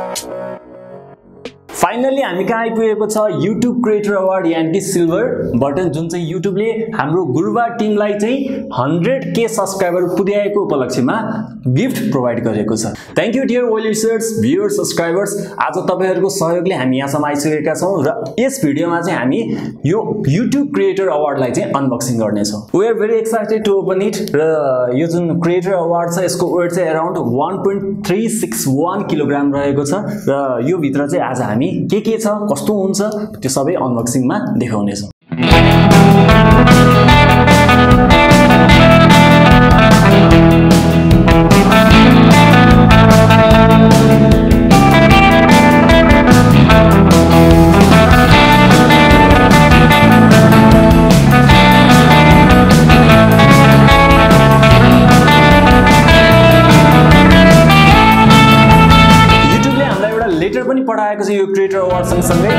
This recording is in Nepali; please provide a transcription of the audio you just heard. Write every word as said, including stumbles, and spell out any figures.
फाइनली हामी कहाँ आइपुगेको छ YouTube क्रिएटर अवार्ड यानि कि सिल्भर बटन जुन चाहिँ YouTube ले हाम्रो गुरुबा टिमलाई चाहिँ हन्ड्रेड के सब्स्क्राइबर पुर्याएको उपलक्ष्यमा गिफ्ट प्रोवाइड गरेको छ। Thank you dear well wishers, viewers, subscribers. आज तपाईहरुको सहयोगले हामी यहाँसम्म आइसकेका छौं र यस भिडियोमा चाहिँ हामी यो YouTube क्रिएटर अवार्डलाई चाहिँ अनबक्सिङ गर्ने छौं। We are very excited to open it र यो जुन क्रिएटर अवार्ड छ यसको वेट चाहिँ around one point three six one kilogram रहेको छ र यो भित्र चाहिँ आज हामी के के छ कस्तो हुन्छ त्यो सबै अनबक्सिङमा देखाउने छौं। लेटर पनि पठाएको छ यो क्रिएटर अवार्ड सँगसँगै।